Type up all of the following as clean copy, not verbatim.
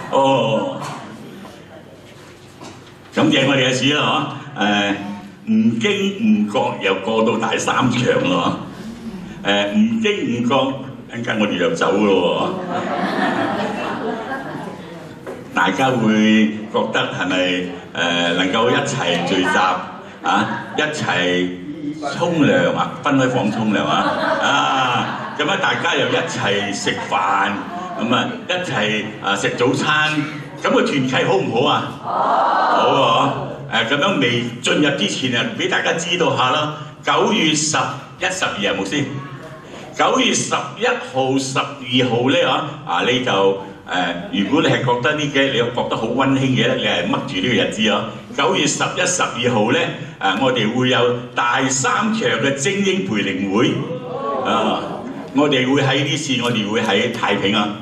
哦，感謝我哋嘅主啦嗬，唔經唔覺又過到第三場咯，唔經唔覺陣間我哋就走咯喎，大家會覺得係咪能夠一齊聚集啊，一齊沖涼啊，分開房沖涼啊，咁大家又一齊食飯，咁一齊食早餐，咁個團契好唔好啊？好喎，咁樣未進入之前啊，俾大家知道下啦。9月11、12牧師，9月11號、12號咧你就如果你係覺得呢嘅，你又覺得好溫馨嘅咧，你係掹住呢個日子啊。9月11、12號咧，我哋會有第三場嘅精英培靈會我哋會喺呢次，我哋會喺太平啊，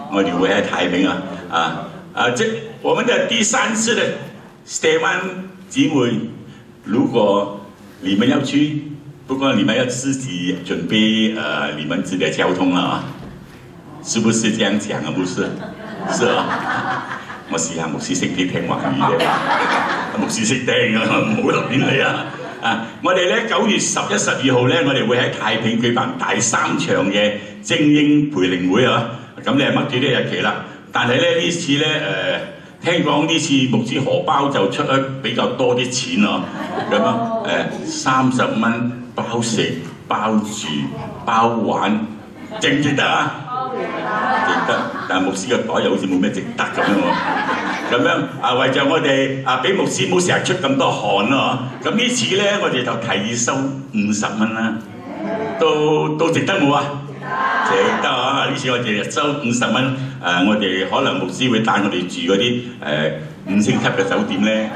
即我們的第三次的 Stay One 姊妹，如果你們要去，不過你們要自己準備你們自己的交通啦是不是這樣講啊？不是，是我試下牧師識啲聽華語嘅，牧師識聽啊，唔好留邊嚟我哋咧9月11、12號咧，我哋會喺太平舉辦第三場嘅精英培靈會咁你係掹住呢日期啦。但係咧呢次咧聽講呢次牧師荷包就出得比較多啲錢咁樣30蚊包食包住包玩，值唔值得啊？值得，但係牧師個袋又好似冇咩值得咁樣為咗我哋俾牧師冇成日出咁多汗咁呢次咧我哋就提議收50蚊啦，都值得冇啊？值得呢次我哋收50蚊，我哋可能牧師會帶我哋住嗰啲5星級嘅酒店咧，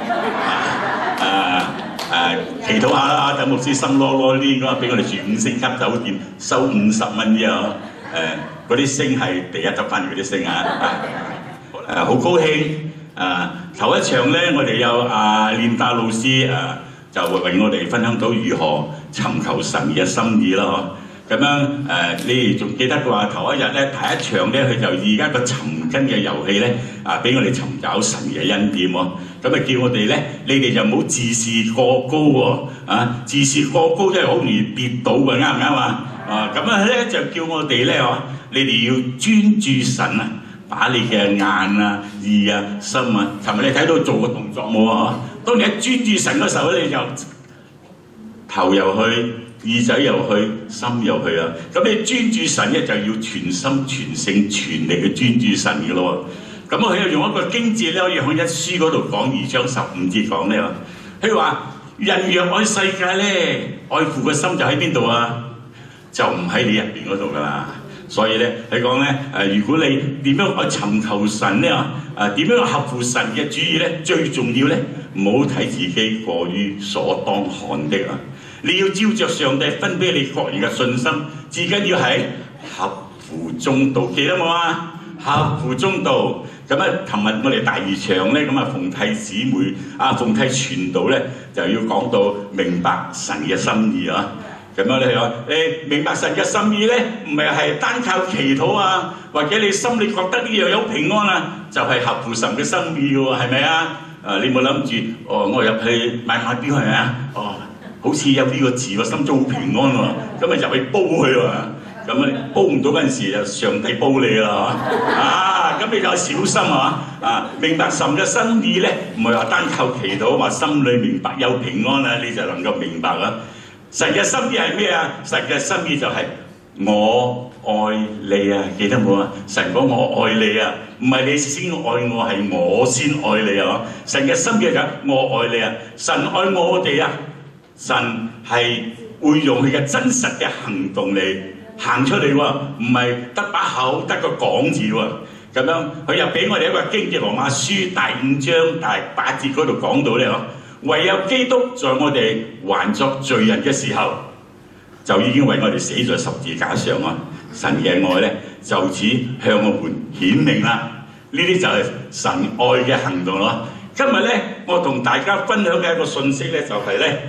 祈禱下啦，等牧師心囉囉啲咁俾我哋住5星級酒店，收50蚊啫嗰啲星係第一得翻嚟嗰啲星好高興頭一場咧，我哋有練達老師就會為我哋分享到如何尋求神嘅心意啦咁樣你哋仲記得嘅話，頭一日咧第一場咧，佢就以一個尋根嘅遊戲咧俾我哋尋找神嘅恩典咁叫我哋咧，你哋就唔好自視過高喎自視過高真係好容易跌倒嘅，啱唔啱咁樣咧就叫我哋咧你哋要專注神把你嘅眼耳心尋日你睇到做個動作冇當你一專注神嗰時候咧，你就頭又去，耳仔又去，心又去咁你專注神咧就要全心全性全力去專注神嘅咯咁佢又用一個經節咧，可以喺一書嗰度講2章15節講咧佢話人若愛世界咧，愛父嘅心就喺邊度就唔喺你入邊嗰度噶啦。所以咧，佢講咧，如果你點樣去尋求神咧點樣合乎神嘅主意咧，最重要咧，唔好睇自己過於所當看的你要照着上帝分俾你各人嘅信心，至緊要係合乎中道，記得冇合乎中道。咁琴日我哋第2場咧，鳳娣姊妹鳳娣傳道咧，就要講到明白神嘅心意咁樣咧你明白神嘅心意咧，唔係單靠祈禱或者你心裏覺得呢樣有平安就係合乎神嘅心意嘅喎，係咪你冇諗住我入去買錶係咪好似有呢個字喎，心中好平安喎，咁入去煲佢喎，咁煲唔到嗰陣時就上帝煲你啦咁你就小心明白神嘅心意咧，唔係話單靠祈禱話心裏明白有平安你就能夠明白神嘅心意係咩神嘅心意就係我愛你記得冇神講我愛你唔係你先愛我，係我先愛你神嘅心意就係我愛你神愛我哋神係會用佢嘅真實嘅行動嚟行出嚟唔係得把口得個講字咁樣佢又俾我哋一個經節羅馬書第5章第8節嗰度講到咧唯有基督在我哋還作罪人嘅時候，就已經為我哋死在十字架上神嘅愛咧就此向我們顯明啦。呢啲就係神愛嘅行動今日咧，我同大家分享嘅一個信息咧，就係咧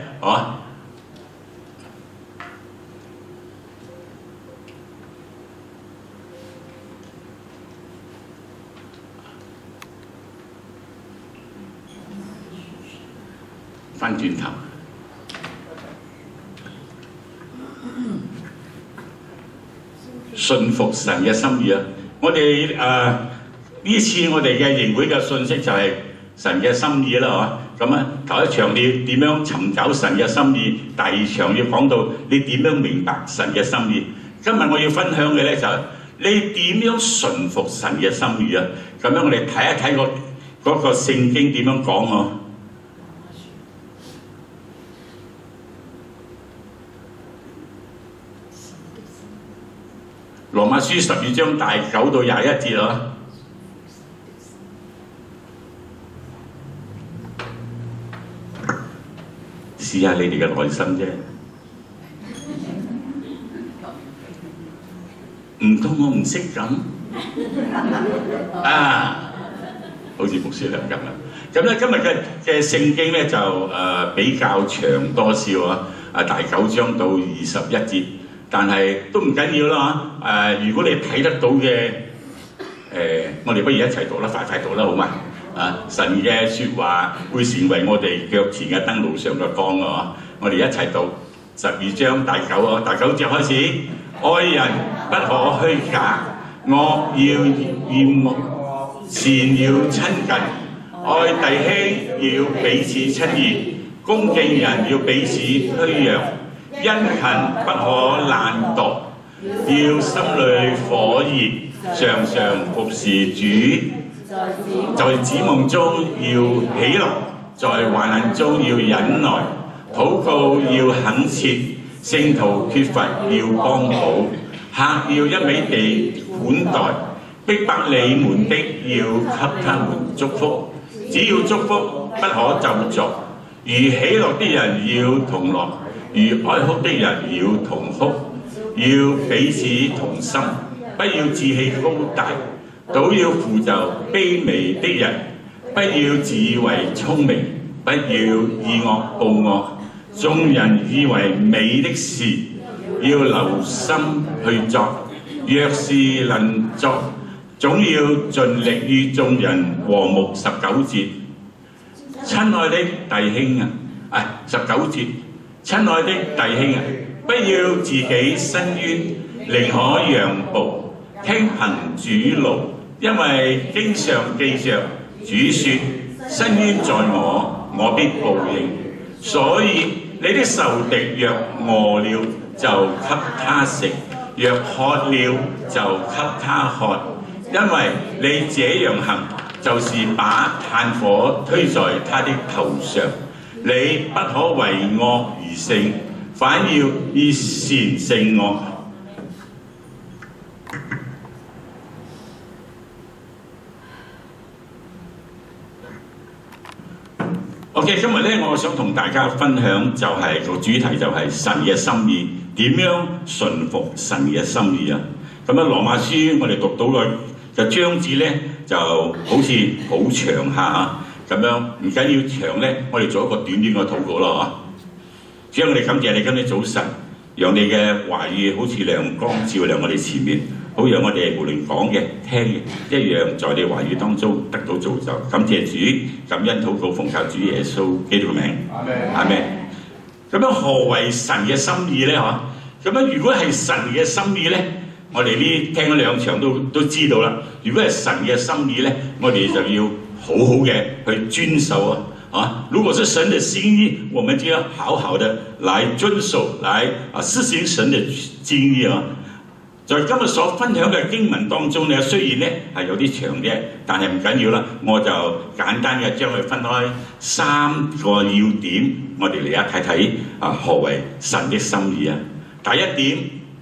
翻轉頭。順服神嘅心意啊！我哋呢次我哋嘅營會嘅信息就係神嘅心意啦，嗬。咁啊，頭一場你點樣尋找神嘅心意，第二場要講到你點樣明白神嘅心意。今日我要分享嘅咧就係你點樣順服神嘅心意啊！咁樣我哋睇一睇嗰個聖經點樣講喎。羅馬書12章第9到21節咯。試下你哋嘅內心啫，唔通我唔識咁啊？好似牧師娘咁啦。咁咧今日嘅聖經咧就比較長多少啊？第9章到21節。但係都唔緊要啦，如果你睇得到嘅，我哋不如一齊讀啦，快讀啦，好嘛？神嘅説話會成為我哋腳前嘅燈，路上嘅光啊！我哋一齊讀12章第9啊，第9節開始，愛人不可虛假，惡要厭惡，善要親近，愛弟兄要彼此親熱，恭敬人要彼此推讓。殷勤不可懶惰，要心裏火熱，常常服侍主。在指望中要喜樂，在患難中要忍耐，禱告要懇切，聖徒缺乏要幫補，客要一味地款待，逼迫你們的要給他們祝福，只要祝福不可咒詛。如喜樂的人要同樂，如哀哭的人要同哭，要彼此同心，不要志氣高大，倒要扶助卑微的人，不要自以為聰明，不要以惡報惡。眾人以為美的事，要留心去作；若是能作，總要盡力與眾人和睦。19節，親愛的弟兄啊，19節。親愛的弟兄啊，不要自己伸冤，寧可讓步，聽憑主怒，因為經上記着主說：伸冤在我，我必報應。所以你的仇敵若餓了，就給他食；若渴了，就給他喝。因為你這樣行，就是把炭火推在他的頭上。你不可為惡而勝，反要以善勝惡。OK， 今日咧，我想同大家分享就係個主題，就係神嘅心意，點樣順服神嘅心意啊？咁樣羅馬書我哋讀到嘅章節咧，就好似好長下咁樣唔緊要長咧，我哋做一個短短嘅禱告啦嚇。主啊，我哋感謝你今日早晨，讓你嘅話語好似亮光照亮我哋前面，好讓我哋無論講嘅聽嘅一樣，在你話語當中得到造就。感謝主，感恩禱告，奉靠主耶穌基督嘅名。阿們。咁樣何為神嘅心意咧？嚇，咁樣如果係神嘅心意咧，我哋呢聽咗兩場都知道啦。如果係神嘅心意咧，我哋就要好好嘅去遵守啊！如果是神的心意，我們就要好好的來遵守，來施行神的心意啊！在今日所分享嘅經文當中咧，雖然咧係有啲長嘅，但係唔緊要啦，我就簡單嘅將佢分開3個要點，我哋嚟睇睇何為神的心意啊！第一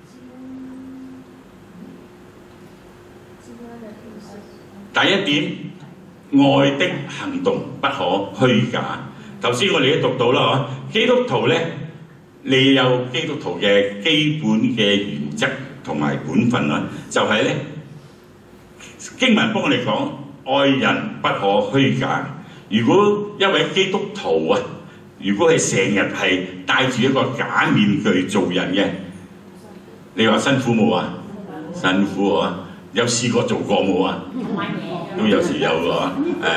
點。愛的行動不可虛假。頭先我哋都讀到啦，基督徒咧，你有基督徒嘅基本嘅原則同埋本分啦，就係咧經文幫我哋講，愛人不可虛假。如果一位基督徒啊，如果係成日係戴住一個假面具做人嘅，你話辛苦冇啊？辛苦啊！有試過做過冇啊？都有時有㗎，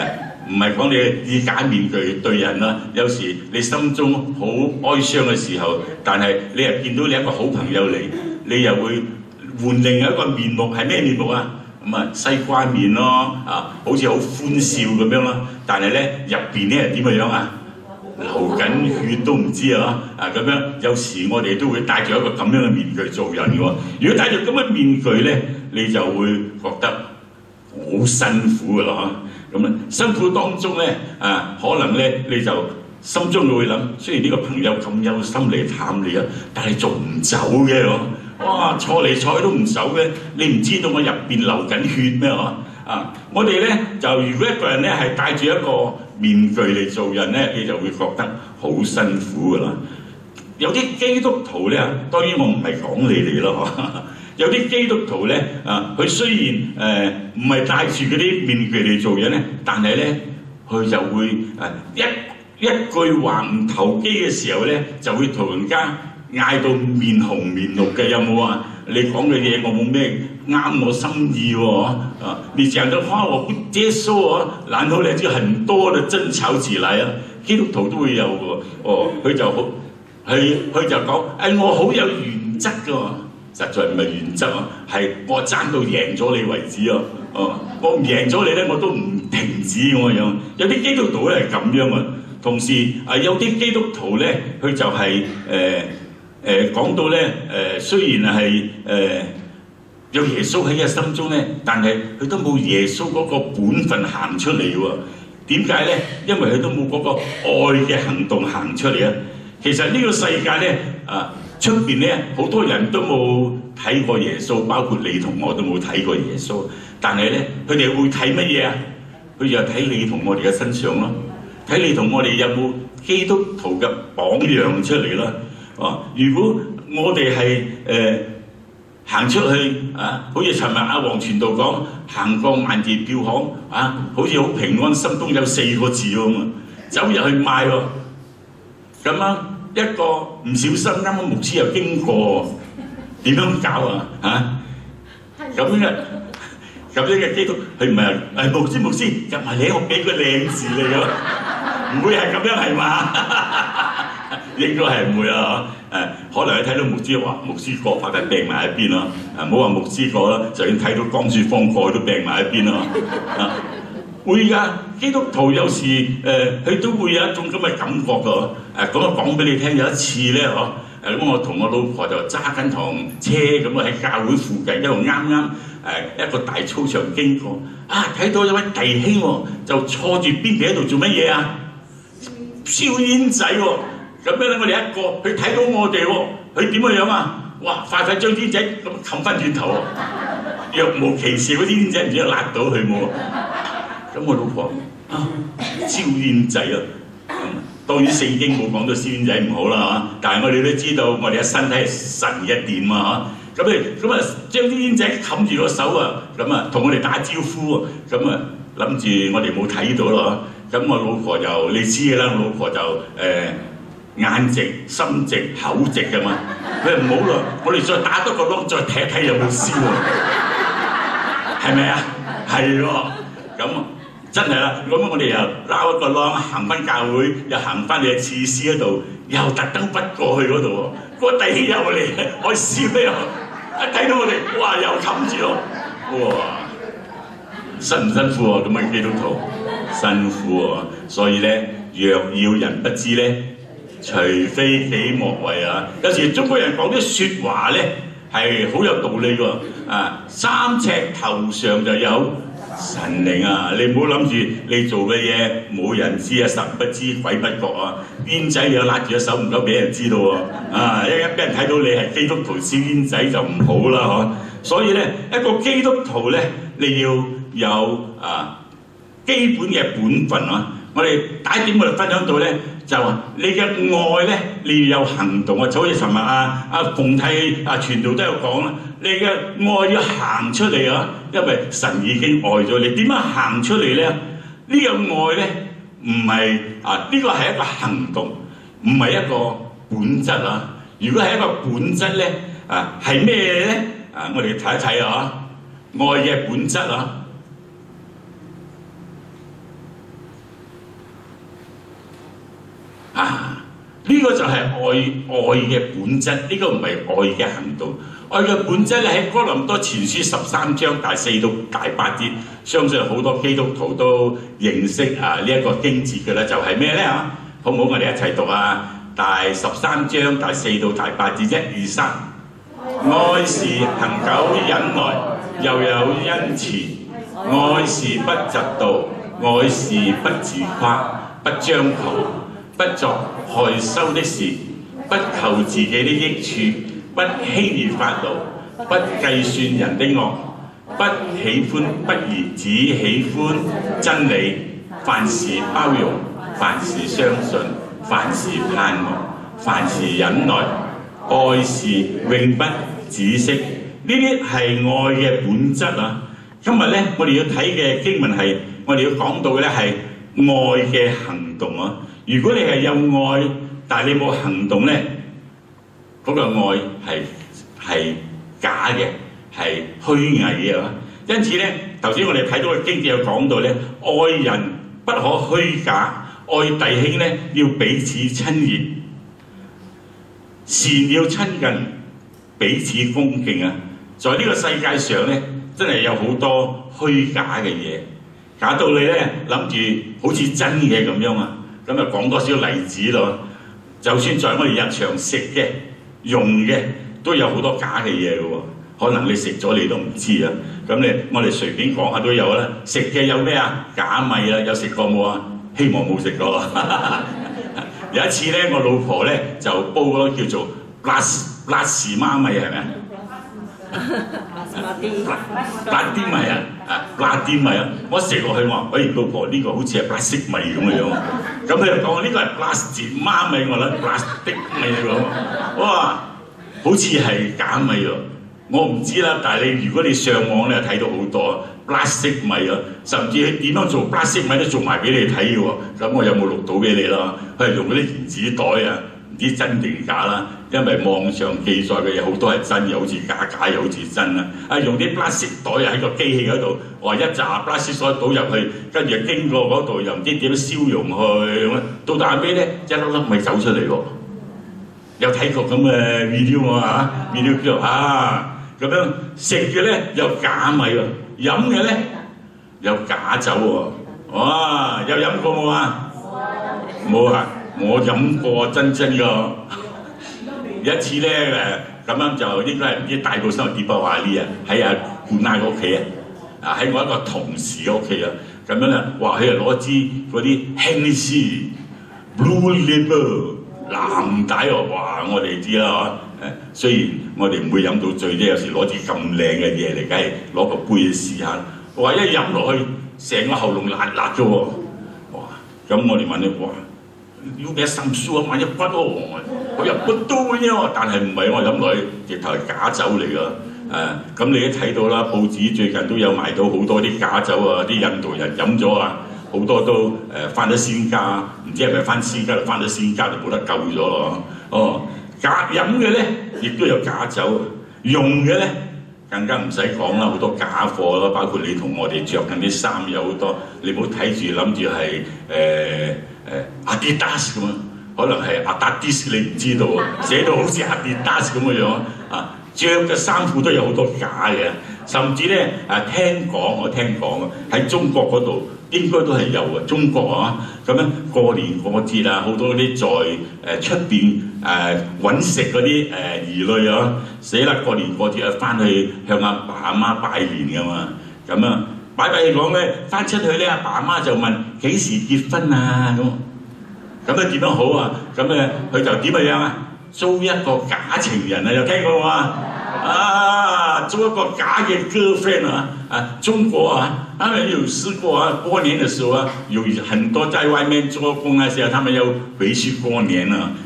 唔係講你以假面具對人啦。有時你心中好哀傷嘅時候，但係你又見到你一個好朋友嚟，你又會換另一個面目，係咩面目啊？咁啊西瓜面咯，好似好歡笑咁樣咯。但係咧入邊咧係點嘅樣啊？流緊血都唔知啊！咁樣有時我哋都會戴住一個咁樣嘅面具做人嘅喎。如果戴住咁嘅面具咧，你就會覺得好辛苦㗎啦嚇。咁啊辛苦當中咧可能咧你就心中會諗，雖然呢個朋友咁有心嚟探你啊，但係仲唔走嘅喎。哇！坐嚟坐去都唔走嘅，你唔知道我入邊流緊血咩嗬？我哋咧就如果一個人咧係戴住一個面具嚟做人咧，你就會覺得好辛苦㗎啦。有啲基督徒咧，當然我唔係講你哋咯嗬。有啲基督徒咧佢雖然唔係戴住嗰啲面具嚟做人咧，但係咧佢就會一句話唔投機嘅時候咧，就會同人家嗌到面紅面綠嘅，有冇啊？你講嘅嘢我冇咩啱我心意喎，你講的話我不接受啊，然後咧就很多嘅爭吵起來啊，基督徒都會有喎，佢就講我好有原則㗎，實在唔係原則啊，係我爭到贏咗你為止啊，我唔贏咗你咧我都唔停止咁樣。有啲基督徒咧係咁樣啊，同時有啲基督徒咧佢就係講到咧雖然係有耶穌喺佢心中咧，但係佢都冇耶穌嗰個本分行出嚟喎。點解咧？因為佢都冇嗰個愛嘅行動行出嚟啊！其實呢個世界咧出邊咧好多人都冇睇過耶穌，包括你同我都冇睇過耶穌。但係咧佢哋會睇乜嘢啊？佢就睇你同我哋嘅身上咯，睇你同我哋有冇基督徒嘅榜樣出嚟啦。如果我哋係行出去好似尋日阿黃傳道講，行過萬字票行好似好平安，心中有4個字喎嘛，走入去賣喎，咁樣一個唔小心啱啱牧師又經過，點樣搞咁樣嘅基督，佢唔係牧師入埋嚟，我俾個靚字你㗎，唔會係咁樣係嘛？應該係唔會啊！可能你睇到牧師話牧師過法就掟埋一邊咯，唔好話牧師過啦，就算睇到江樹芳過都掟埋一邊咯。會㗎，基督徒有時佢都會有一種咁嘅感覺㗎。咁啊講俾你聽，有一次咧咁我同我老婆就揸緊堂車咁喺教會附近，一路啱一個大操場經過，睇到有位弟兄就坐住邊邊喺度做乜嘢啊？燒煙仔喎！咁樣咧，我哋一個佢睇到我哋喎，佢點嘅樣啊？哇！快將煙仔咁冚翻轉頭喎，若無其事嗰啲煙仔唔知辣到佢冇。咁我老婆燒煙仔當然聖經冇講到燒煙仔唔好啦但係我哋都知道我哋嘅身體係神嘅殿啊咁將啲煙仔冚住個手同我哋打招呼諗住我哋冇睇到咯咁我老婆就你知嘅啦，我老婆就眼直、心直、口直嘅嘛。佢話唔好啦，我哋再打多個窿，再睇一睇有冇燒喎，係咪啊？係喎，咁真係啦。咁我哋又撈一個窿，行翻教會，又行翻你嘅廁師嗰度，又特登筆過去嗰度喎。個弟兄又嚟，我燒咩？一睇到我哋，哇！又冚住我，哇！辛唔辛苦啊？咁嘅基督徒辛苦啊！所以咧，若要人不知咧。除非己莫為有時中國人講啲説話咧係好有道理喎3尺頭上就有神靈你唔好諗住你做嘅嘢冇人知神不知鬼不覺煙仔又揦住隻手唔夠俾人知道一俾人睇到你係基督徒燒煙仔就唔好啦所以咧一個基督徒咧你要有基本嘅本分我哋第一點我哋分享到咧就話你嘅愛咧，你要有行動就好似尋日馮替傳道都有講啦，你嘅愛要行出嚟因為神已經愛咗你。點樣行出嚟咧？呢個愛咧唔係呢個係一個行動，唔係一個本質如果係一個本質咧係咩咧？我哋睇一睇愛嘅本質呢個就係愛嘅本質，呢個唔係愛嘅行動。愛嘅本質咧喺哥林多前書13章第4到第8節，相信好多基督徒都認識呢一個經節嘅啦，就係咩咧嚇？好唔好？我哋一齊讀啊！第13章第4到第8節，1、2、3。愛是恒久忍耐，又有恩慈；愛是不嫉妒，愛是不自誇，不張狂，不作害羞的事，不求自己的益處，不輕易發怒，不計算人的惡，不喜歡不義，只喜歡真理。凡事包容，凡事相信，凡事盼望，凡事忍耐。愛是永不止息，呢啲係愛嘅本質啊！今日咧，我哋要睇嘅經文係，我哋要講到嘅咧係愛嘅行動啊！如果你係有愛，但係你冇行動咧，嗰個愛係假嘅，係虛偽嘅啊！因此咧，頭先我哋睇到嘅經節有講到咧，愛人不可虛假，愛弟兄咧要彼此親熱。善要親近，彼此恭敬啊！在呢個世界上咧，真係有好多虛假嘅嘢，假到你咧諗住好似真嘅咁樣啊！咁就講多少例子咯。就算在我哋日常食嘅、用嘅，都有好多假嘅嘢嘅喎。可能你食咗你都唔知啊！咁我哋隨便講下都有啦。食嘅有咩啊？假米啊，有食過冇啊？希望冇食過。有一次咧，我老婆咧就煲嗰個叫做辣士媽米係咪啊？辣啲米啊，辣啲米啊！我食落去話，喂，老婆呢個好似係白色米咁嘅樣。咁佢就講呢個係辣士媽米，我諗辣的米咁。哇，好似係假米喎！我唔知啦，但係如果你上網咧睇到好多白色米啊，甚至佢點樣做白色米都做埋俾你睇嘅喎。咁我有冇錄到俾你啦？佢係用嗰啲原子袋啊，唔知真定假啦。因為網上記載嘅嘢好多係真，又好似假，假又好似真啦。用啲白色袋啊喺個機器嗰度，話一紮白色袋倒入去，跟住經過嗰度又唔知點樣燒溶去咁啊，到大尾咧一粒粒米走出嚟喎。有睇過咁嘅 video 啊 video 叫咁樣食嘅咧有假米喎，飲嘅咧有假酒喎。哇！有飲過冇啊？冇啊！我飲過真㗎。有一次咧咁樣就應該係唔知大埔新聞點播話呢啊，喺阿冠拉個屋企啊，喺我一個同事嘅屋企啊，咁樣咧話佢係攞支嗰啲 Hennessy Blue Label 藍帶喎，哇！我哋知啦嚇。雖然我哋唔會飲到醉啫，有時攞支咁靚嘅嘢嚟，梗係攞個杯試下。哇！一飲落去，成個喉嚨辣辣嘅喎。哇！咁我哋問佢哇，要幾心酸啊？萬一骨喎，我入骨都啫，但係唔係我飲落去，直頭係假酒嚟㗎。咁你都睇到啦，報紙最近都有賣到好多啲假酒啊，啲印度人飲咗啊，好多都翻咗仙家，唔知係咪翻仙家，翻咗仙家就冇得救咗咯。哦。假飲嘅咧，亦都有假酒；用嘅咧，更加唔使講啦，好多假貨啦，包括你同我哋着緊啲衫有好多，你唔好睇住諗住係Adidas 咁啊，可能係Adidas你唔知道喎，寫到好似Adidas咁嘅樣啊，着嘅衫褲都有好多假嘅，甚至咧我聽講喺中國嗰度。應該都係有啊，中國啊，咁樣過年過節啊，好多啲在出邊揾食嗰啲兒女啊，死啦！過年過節啊，翻去向阿爸阿媽拜年㗎嘛，咁啊拜講咧，翻出去咧，阿爸阿媽就問幾時結婚啊咁咧點樣好啊？咁咧佢就點嘅樣啊？租一個假情人啊，有聽過嘛？租一個假嘅 girlfriend 中國他們有試過過年的時候有很多在外面做工那些，他們要回去過年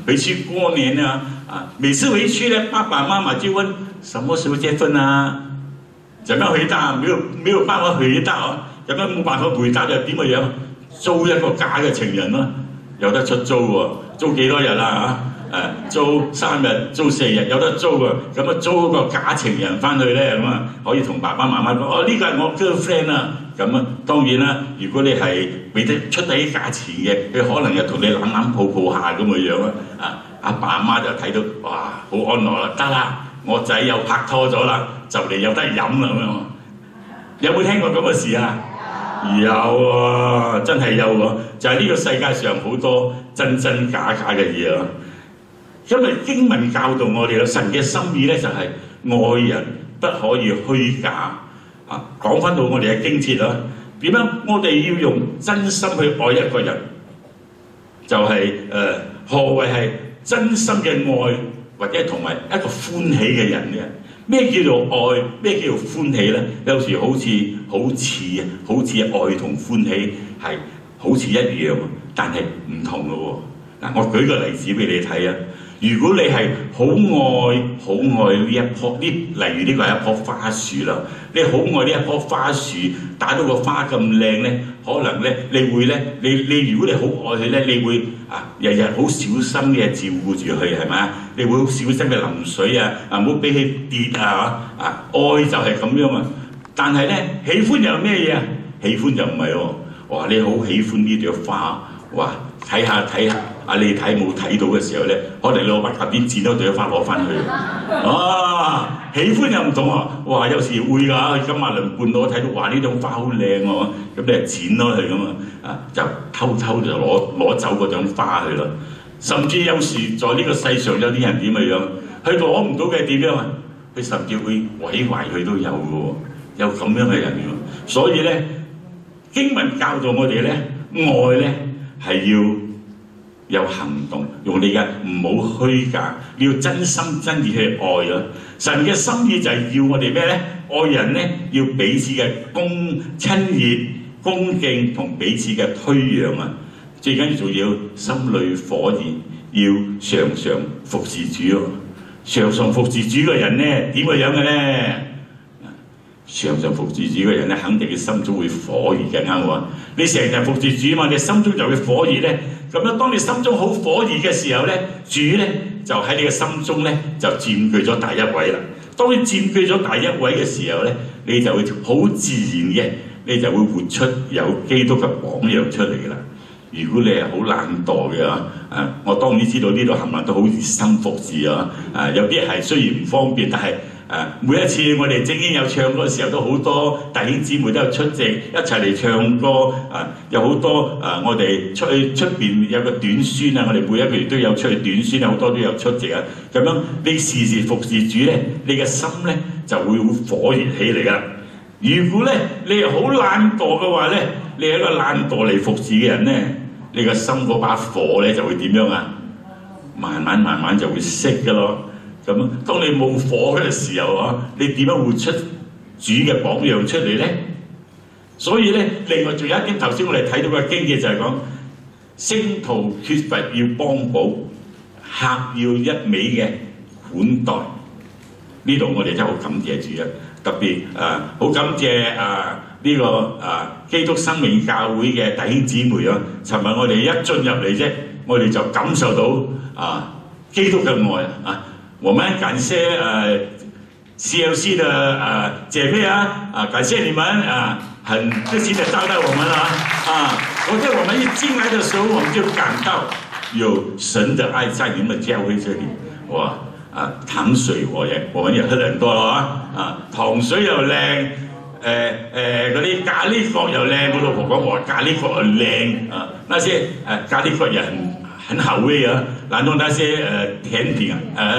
每次回去呢，爸爸媽媽就問什麼時候結婚啊？怎麼回答？沒有辦法回答咁樣冇辦法回答就點嘅樣？租一個假嘅情人咯，有得出租喎，租幾多日啊？租3日、租4日有得租喎，咁租個假情人翻去咧，咁可以同爸爸媽媽講：呢個係我 girlfriend 咁啊，當然啦，如果你係俾得出低價錢嘅，佢可能又同你攬攬抱抱下咁嘅樣啊，阿爸阿媽就睇到哇，好安樂啦，得啦，我仔又拍拖咗啦，就嚟有得飲啦咁樣。有冇聽過咁嘅事啊？有啊，真係有喎，就係呢個世界上好多真真假假嘅嘢啊！因為經文教導我哋啦，神嘅心意咧就係愛人不可以虛假啊！講翻到我哋嘅經節啦，點樣我哋要用真心去愛一個人，就係何謂係真心嘅愛，或者同埋一個歡喜嘅人嘅？咩叫做愛？咩叫做歡喜咧？有時好似愛同歡喜係好似一樣，但係唔同嘅喎。嗱，我舉個例子俾你睇啊！如果你係好愛呢一棵例如呢個係一棵花樹啦，你好愛呢一棵花樹，打到個花咁靚咧，可能咧你會咧，你如果你好愛佢咧，你會日日好小心嘅照顧住佢係咪？你會好小心嘅淋水啊，唔好俾佢跌啊！愛就係咁樣啊！但係咧，喜歡又咩嘢啊？喜歡就唔係喎，哇！你好喜歡呢朵花，哇！睇下你睇冇睇到嘅時候咧，可能你攞把夾邊剪咗朵花攞翻去。喜歡又唔同啊！哇，有時會㗎，金馬倫半島睇到哇呢種花好靚喎，咁你就剪咗佢咁啊，就偷就攞走嗰種花去啦。甚至有時在呢個世上有啲人點嘅樣，佢攞唔到嘅點樣啊？佢甚至會毀壞佢都有嘅喎，有咁樣嘅人喎。所以咧，經文教導我哋咧，愛咧係要有行動，用你嘅唔好虛假，你要真心真意去愛啊！神嘅心意就係要我哋咩咧？愛人咧要彼此嘅親熱、恭敬同彼此嘅推讓啊！最緊要仲要心裏火熱，要常常服侍主咯。常常服侍主嘅人咧點個樣嘅咧？常常服侍主嘅人咧，肯定嘅心中會火熱嘅，啱喎。你成日服侍主嘛，你心中就會火熱咧。咁樣當你心中好火熱嘅時候咧，主咧就喺你嘅心中咧就佔據咗第一位啦。當你佔據咗第一位嘅時候咧，你就會好自然嘅，你就會活出有基督嘅榜樣出嚟啦。如果你係好懶惰嘅我當然知道呢度冚唪唥都好熱心服侍啊！有啲係雖然唔方便，但係每一次我哋正經有唱歌嘅時候，都好多弟兄姊妹都有出席一齊嚟唱歌有好多我哋出邊有個短宣啊，我哋每一個月都有出去短宣啊，好多都有出席啊。咁樣你時時服侍主咧，你嘅心咧就會火熱起嚟噶。如果咧你係好懶惰嘅話咧，你係一個懶惰嚟服侍嘅人咧，你個心嗰把火咧就會點樣啊？慢慢就會熄噶咯。咁當你冇火嘅時候你點樣活出主嘅榜樣出嚟咧？所以咧，另外仲有一點，頭先我哋睇到嘅經驗就係講，聖徒缺乏要幫補，客要一味嘅款待。呢度我哋真係好感謝主啊！特別好感謝呢個基督生命教會嘅弟兄姊妹啊！尋日我哋一進入嚟啫，我哋就感受到基督嘅愛啊！我們感謝CLC 的姐妹感謝你們很熱心的招待我們我們一進來的時候，我們就感到有神的愛在你們教會這裡。哇！糖水我們也喝很多咯糖水又靚，嗰啲咖喱角又靚。我老婆講話咖喱角又靚那些咖喱角也很好味然後那些甜品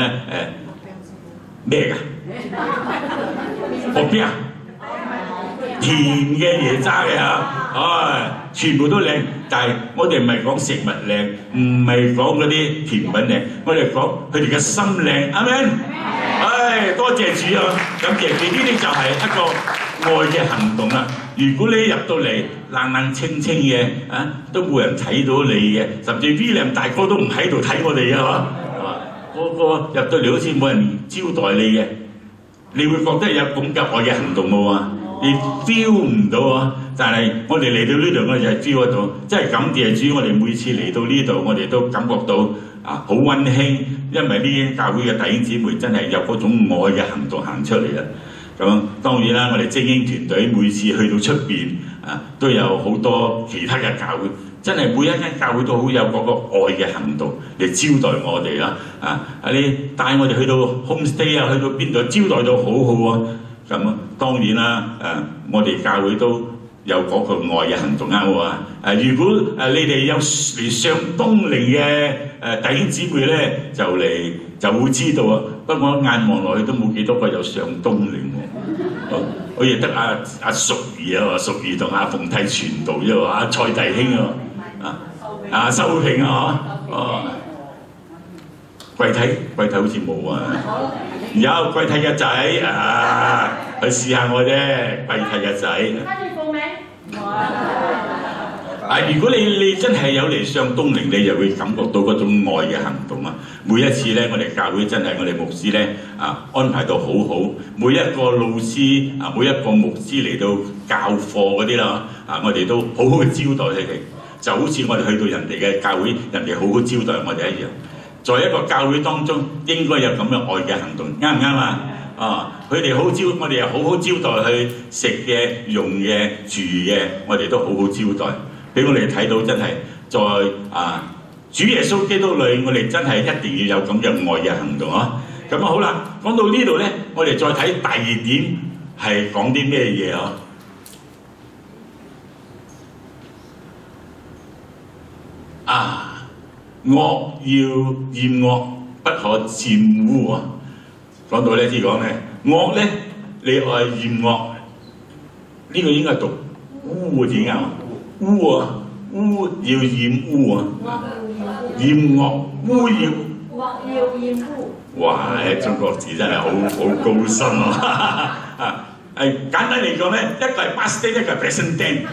咩㗎？薄餅甜嘅椰渣嘅全部都靚。但係我哋唔係講食物靚，唔係講嗰啲甜品靚，我哋講佢哋嘅心靚。阿們，多謝主感謝主，呢啲就係一個愛嘅行動啦。如果你入到嚟冷冷清清嘅都冇人睇到你嘅，甚至 William 大哥都唔喺度睇我哋嘅個個入到嚟好似冇人招待你嘅，你會覺得有咁急愛嘅行動喎，你 feel 唔到但係我哋嚟到呢度，我哋就係 feel 得到，真係感謝主！我哋每次嚟到呢度，我哋都感覺到好溫馨，因為呢啲教會嘅弟兄姊妹真係有嗰種愛嘅行動行出嚟啦。 咁當然啦，我哋精英團隊每次去到出邊都有好多其他嘅教會，真係每一間教會都好有嗰個愛嘅行動嚟招待我哋啦。你帶我哋去到 homestay 去到邊度招待到好好啊！咁當然啦，我哋教會都有嗰個愛嘅行動啱如果你哋有嚟上冬令嘅弟兄姊妹咧，就會知道啊。不過眼望落去都冇幾多個有上冬令喎。我亦得阿淑儀淑儀同阿馮替傳道啫喎，蔡弟兄修平貴體好似冇有貴體嘅仔去試下我啫，貴體嘅仔。如果你真係有嚟上冬令，你就會感覺到嗰種愛嘅行動每一次咧，我哋教會真係我哋牧師咧安排到好好，每一個老師每一個牧師嚟到教課嗰啲啦我哋都好好嘅招待佢哋，就好似我哋去到人哋嘅教會，人哋好好招待我哋一樣。在一個教會當中，應該有咁樣愛嘅行動，啱唔啱佢哋好招，我哋又好好招待去食嘅、用嘅、住嘅，我哋都好好招待，俾我哋睇到真係在主耶穌基督裏，我哋真係一定要有咁嘅愛嘅行動咁好啦，講到呢度咧，我哋再睇第二點係講啲咩嘢惡要厭惡，不可沾污講到呢啲講咧，惡咧你愛厭惡，呢個應該讀污字啱污污要厭污厭惡污要厭污。哇！中國字真係好高深簡單嚟講咧，一個係 past tense， 一個係 present tense。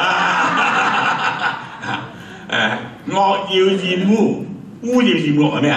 惡要厭污，污要厭惡係咩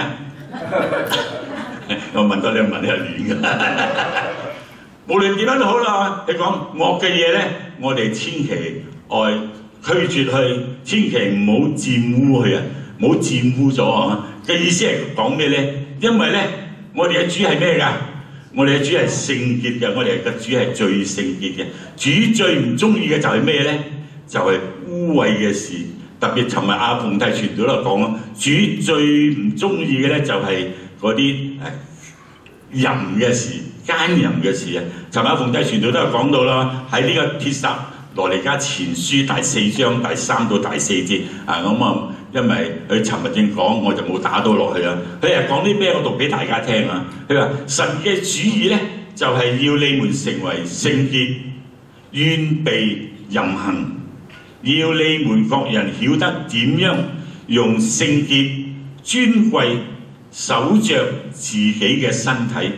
我問多你問你係亂㗎。無論點樣都好啦，你講惡嘅嘢咧，我哋千祈愛拒絕去，千祈唔好沾污佢唔好沾污咗嘅意思係講咩咧？因為咧，我哋嘅主係咩㗎？我哋嘅主係聖潔嘅，我哋嘅主係最聖潔嘅。主最唔中意嘅就係咩咧？就係污穢嘅事。特別尋日阿馮替傳道都講主最唔中意嘅咧就係嗰啲淫嘅事、奸淫嘅事尋日阿馮替傳道都有講到啦，喺呢個帖撒羅尼迦前書第4章第3到第4節因為佢尋日正講，我就冇打到落去佢係講啲咩？我讀俾大家聽佢話神嘅主意咧就係要你們成為聖潔，遠避淫行。要你們各人曉得點樣用聖潔尊貴守着自己嘅身體。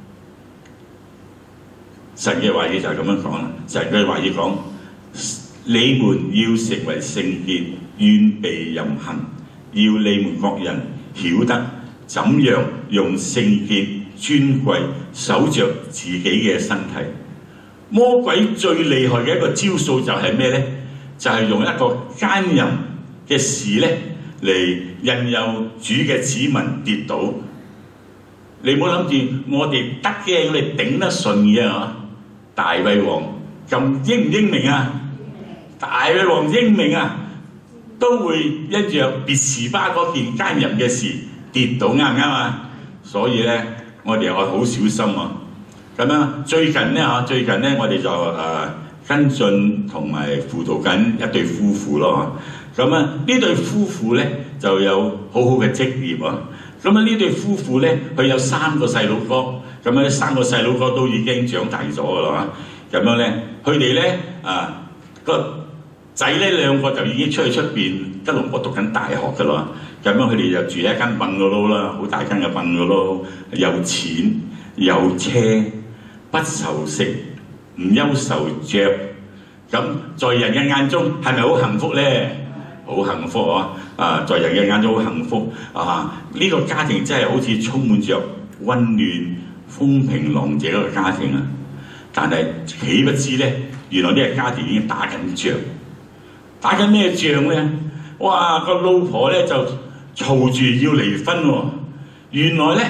神嘅話語就係咁樣講啦。神嘅話語講，你們要成為聖潔，遠避淫行。要你們各人曉得怎樣用聖潔尊貴守着自己嘅身體。魔鬼最厲害嘅一個招數就係咩呢？就係用一個奸淫嘅事咧嚟引誘主嘅子民跌倒。你唔好諗住我哋得嘅，我哋頂得順嘅大衛王咁英唔英明大衛王英明都會因着別是巴嗰件奸淫嘅事跌倒，啱唔啱所以咧，我哋要好小心咁樣最近咧，我哋就跟進同埋輔導緊一對夫婦咯。呢對夫婦咧就有好好嘅職業呢對夫婦咧，佢有3個細佬哥，呢3個細佬哥都已經長大咗㗎啦。佢哋咧個仔咧2個就已經出去出邊吉隆坡讀緊大學㗎啦。佢哋就住喺間笨嘅撈啦，好大間嘅笨嘅撈，有錢有車，不愁食，唔憂愁着。在人嘅眼中係咪好幸福咧？好幸福在人嘅眼中好幸福呢個家庭真係好似充滿着溫暖、風平浪靜一個家庭但係豈不知咧，原來呢個家庭已經打緊仗。打緊咩仗咧？哇！個老婆咧就嘈住要離婚原來咧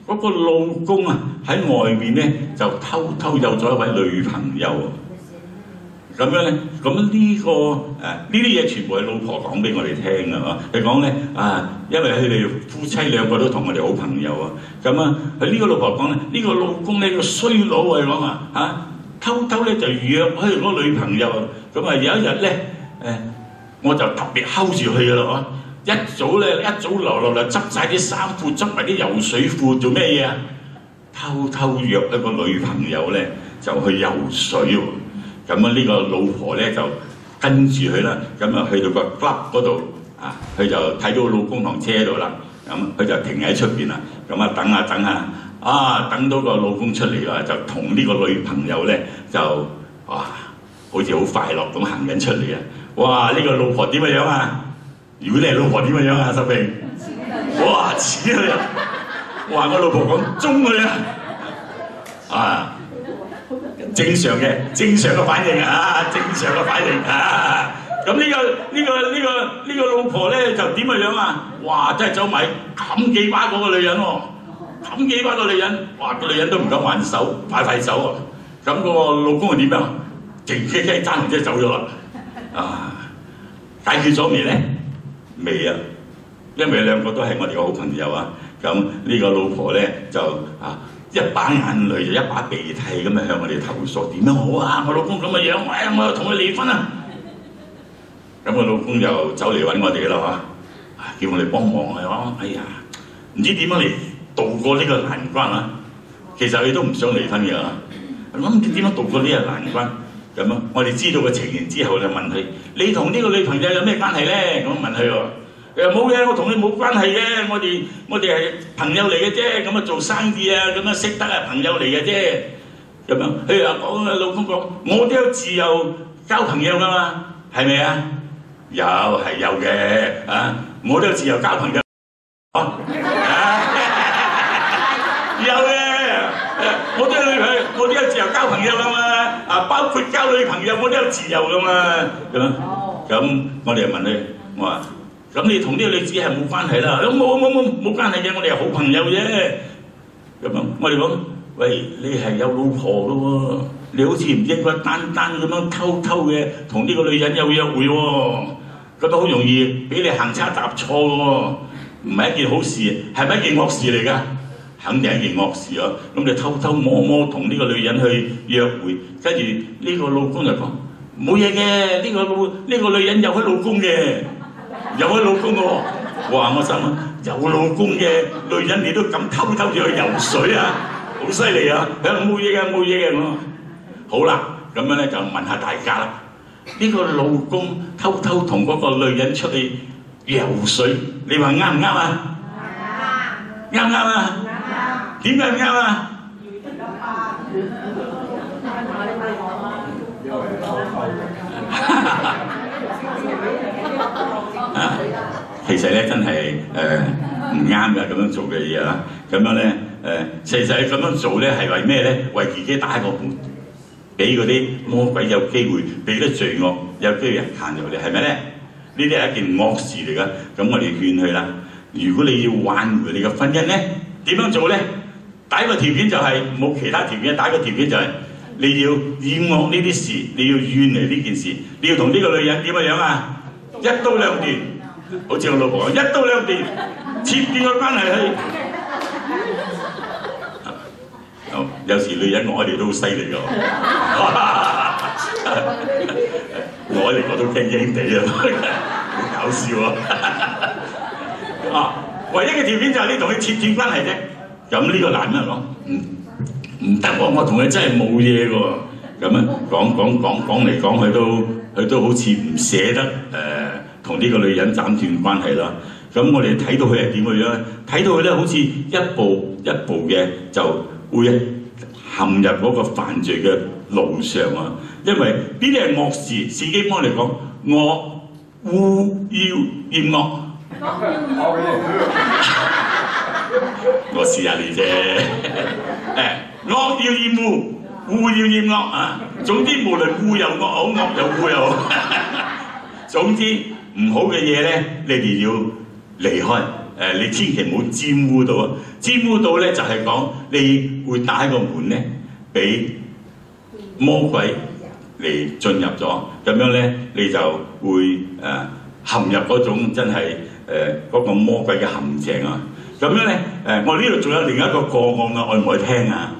嗰個老公啊喺外面咧就偷偷有咗一位女朋友。咁樣咧，咁呢個呢啲嘢全部係老婆講俾我哋聽啊！佢講咧因為佢哋夫妻兩個都同我哋好朋友啊，咁啊，佢呢個老婆講咧，呢個老公呢個衰佬嚟講偷偷咧就約開嗰個女朋友，咁啊有一日咧我就特別睺住佢噶啦一早流執晒啲衫褲，執埋啲游水褲做咩嘢啊？偷偷約一個女朋友咧就去游水喎。咁啊呢個老婆咧就跟住佢啦，咁啊去到個 club 嗰度佢就睇到老公同車喺度啦，咁佢就停喺出邊啦，咁啊等下等到個老公出嚟啦，就同呢個女朋友咧就好似好快樂咁行緊出嚟啊！哇！呢個老婆點嘅樣啊？如果你係老婆點嘅樣啊？十平，哇似佢啊！哇！我老婆講中佢啊！正常嘅反應咁呢個老婆咧就點嘅樣啊？哇！真係走埋冚幾巴嗰個女人喎，冚幾巴個女人，哇！個女人都唔敢還手，快走喎。咁個老公係點樣？靜雞雞揸完車走咗啦。解決咗未咧？未啊，因為兩個都係我哋嘅好朋友啊。咁呢個老婆咧就一把眼淚就一把鼻涕咁樣向我哋投訴，點樣好啊？我老公咁嘅樣，我又同佢離婚啊！咁個老公就走嚟揾我哋啦叫我哋幫忙啊！哎呀，唔知點樣嚟渡過呢個難關啊！其實佢都唔想離婚嘅諗點樣渡過呢個難關？咁啊，我哋知道個情形之後就問佢：你同呢個女朋友有咩關係咧？咁問佢喎。冇嘅，我同你冇關係嘅，我哋係朋友嚟嘅啫，咁做生意啊，咁識得朋友嚟嘅啫，咁樣。佢話講老公講，我都有自由交朋友噶嘛，係咪啊？有嘅我都有自由交朋友，有嘅，我都有女朋友，我都有自由交朋友噶嘛，包括交女朋友我都有自由噶嘛，咁我哋就問佢，我話。咁你同呢個女子係冇關係啦，冇關係嘅，我哋係好朋友啫。咁樣我哋講，喂，你係有老婆咯喎，你好似唔應該單咁樣偷嘅同呢個女人有約會喎，咁好容易俾你行差踏錯喎，唔係一件好事，係咪一件惡事嚟㗎？肯定係一件惡事啊！咁你偷摸同呢個女人去約會，跟住呢個老公就講冇嘢嘅，呢個女人有佢老公嘅。有位老公喎，哇！我心諗有老公嘅女人你都咁偷住去游水啊，好犀利啊！冇嘢嘅我。好啦，咁樣咧就問下大家啦。呢個老公偷同嗰個女人出去游水，你話啱唔啱啊？啱啊？點解唔啱啊？其實咧真係唔啱嘅咁樣做嘅嘢啦，咁樣咧其實你咁樣做咧係為咩咧？為自己打一個門，俾嗰啲魔鬼有機會，俾啲罪惡有機會人行入嚟，係咪咧？呢啲係一件惡事嚟㗎。咁我哋勸佢啦，如果你要挽回你嘅婚姻咧，點樣做咧？第一個條件就係冇其他條件，第一個條件就係你要厭惡呢啲事，你要遠離呢件事，你要同呢個女人點樣啊？一刀兩斷。好似我老婆講，一刀兩斷，切斷個關係去。有時女人我哋都好犀利㗎，我哋我都驚地啊，好搞笑啊！唯一嘅條件就係你同佢切斷關係啫。咁呢個男人講唔得喎，我同佢真係冇嘢喎。咁樣講嚟講去佢都好似唔捨得同呢個女人斬斷關係啦。咁我哋睇到佢係點嘅樣？睇到佢咧好似一步一步嘅就會陷入嗰個犯罪嘅路上啊！因為呢啲係惡事，聖經幫我哋講惡惡要厭惡。我試下你啫，惡要厭惡，惡要厭惡啊！總之無論惡又惡好，惡又惡又好，總之唔好嘅嘢咧，你哋要離開。 你千祈唔好沾污到啊！沾污到咧就係講你會打個門咧，俾魔鬼嚟進入咗，咁樣咧你就會陷入嗰種真係嗰個魔鬼嘅陷阱啊！咁樣咧我呢度仲有另一個個案啊，愛唔愛聽啊？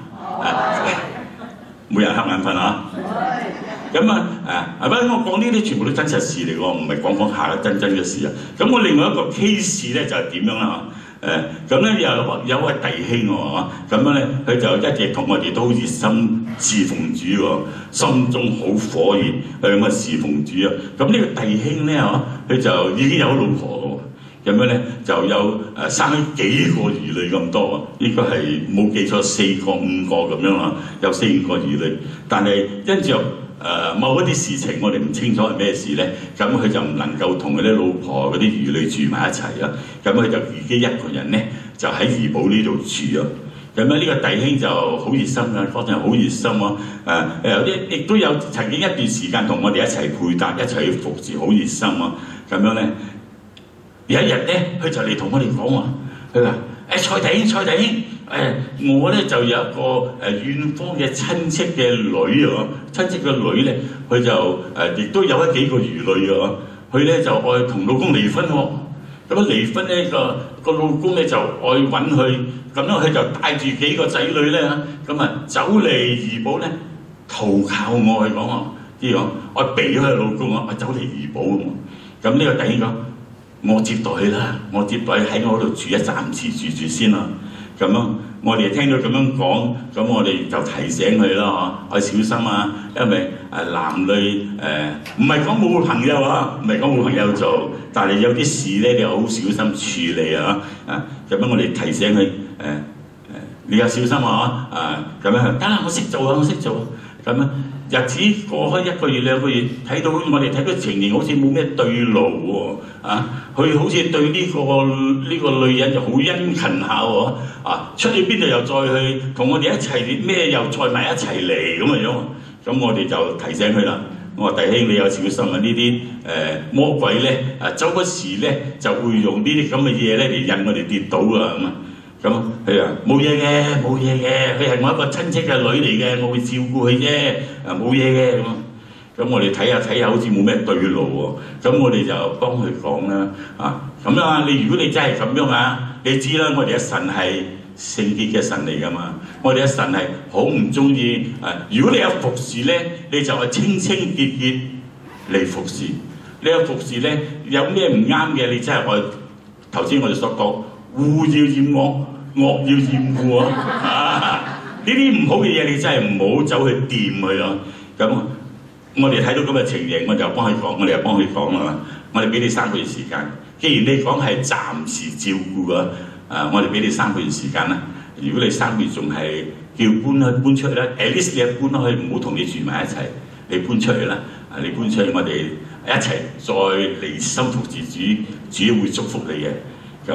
每人瞌眼瞓啊！咁啊不過我講呢啲全部都真實事嚟喎，唔係講下真嘅事啊！咁我另外一個 case 咧就係點樣啦？咁咧有位弟兄喎，咁樣咧佢就一直同我哋都好熱心侍奉主喎，心中好火熱向我侍奉主啊！咁呢個弟兄咧佢就已經有老婆喎，咁樣咧就有生咗幾個兒女咁多喎，應該係冇記錯4個5個咁樣啦，有4、5個兒女，但係因着某一啲事情我哋唔清楚係咩事咧，咁佢就唔能夠同佢啲老婆嗰啲兒女住埋一齊啦，咁佢就自己一個人咧就喺怡保呢度住啊。咁樣呢個弟兄就好熱心啊，嗰陣好熱心啊，有啲亦都有曾經一段時間同我哋一齊配搭，一齊去服侍，好熱心啊。咁樣咧有一日咧，佢就嚟同我哋講話，佢話：蔡弟兄，我咧就有一個遠方嘅親戚嘅女啊，親戚嘅女咧，佢就亦都有幾個兒女啊，佢咧就愛同老公離婚喎。咁樣離婚咧個老公咧就愛揾佢，咁樣佢就帶住幾個仔女咧，咁啊走嚟怡保咧投靠我，佢講啊，啲講我避咗佢老公啊，我走嚟怡保咁。咁呢個弟兄講：我接待佢啦，我接待喺我度住一暫時住先啦。咁樣我哋聽到咁樣講，咁我哋就提醒佢啦，我小心啊，因為男女唔係講冇朋友啊，唔係講冇朋友做，但係有啲事咧你好小心處理啊，咁樣我哋提醒佢你要小心啊，咁樣得啦，我識做啊，我識做，咁樣日子過開1個月2個月，我哋睇到情形好似冇咩對路喎，佢好似對呢個女人就好殷勤下喎，出去邊度又再去同我哋一齊咩又再埋一齊嚟咁嘅樣，咁我哋就提醒佢啦。我話弟兄你有小心啊！呢啲魔鬼咧周不時咧就會用呢啲咁嘅嘢咧嚟引我哋跌倒啊咁啊！咁佢話冇嘢嘅，佢係我一個親戚嘅女嚟嘅，我會照顧佢啫，冇嘢嘅咁。咁我哋睇下好似冇咩對路喎，咁我哋就幫佢講啦，咁啊如果你真係咁樣啊，你知啦，我哋嘅神係聖潔嘅神嚟噶嘛，我哋嘅神係好唔中意如果你有服侍咧，你就係清清潔潔嚟服侍，你有服侍咧有咩唔啱嘅，你真係我頭先我哋所講，惡要厭惡，惡要厭惡啊！呢啲唔好嘅嘢，你真係唔好走去掂佢啊！咁我哋睇到咁嘅情形，我哋就幫佢講啦，我哋俾你3個月時間。既然你講係暫時照顧啊，我哋俾你3個月時間啦。如果你3個月仲係叫搬出去啦 ，at least 你搬開去，唔好同你住埋一齊，你搬出去啦。你搬出去，我哋一齊再離心服侍主，主會祝福你嘅。咁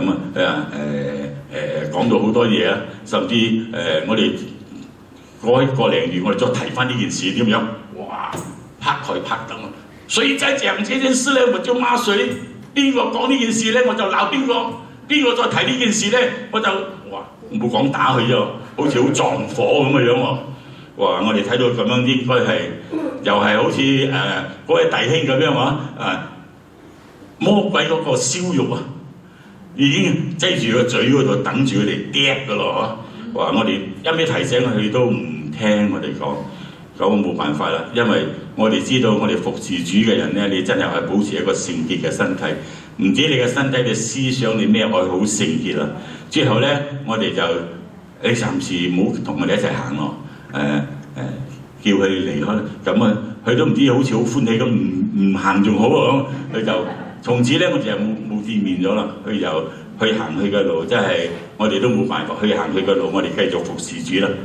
講到好多嘢啊，甚至我哋過1個零月，我哋再提翻呢件事點樣？哇！拍台拍凳啊！誰在講這件事咧，我就罵誰；邊個講呢件事咧，我就鬧邊個；邊個再提呢件事咧，我就哇冇講打佢啫，好似好撞火咁嘅樣喎！哇！我哋睇到咁樣應該係又係好似嗰位弟兄咁樣話魔鬼嗰個燒肉啊，已經擠住個嘴嗰度等住佢哋釘噶咯嗬！哇！我哋一味提醒佢都唔聽我哋講。咁冇辦法啦，因為我哋知道我哋服侍主嘅人咧，你真係係保持一個聖潔嘅身體，唔止你嘅身體嘅思想，你咩愛好聖潔啦。之後咧，我哋就你暫時唔好同我哋一齊行咯，叫佢離開，咁啊，佢都唔知好似好歡喜咁，唔行仲好喎，佢就從此咧，我哋就冇見面咗啦。佢就去行佢嘅路，即係我哋都冇辦法去行佢嘅路，我哋繼續服侍主啦。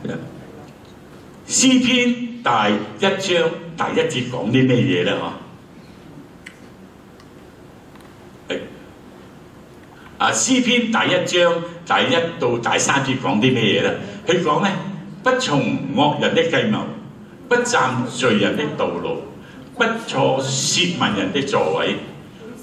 詩篇第1章第1節講啲咩嘢咧？詩篇第1章第1到第3節講啲咩嘢咧？佢講咧，不從惡人的計謀，不站罪人的道路，不坐褻慢人的座位，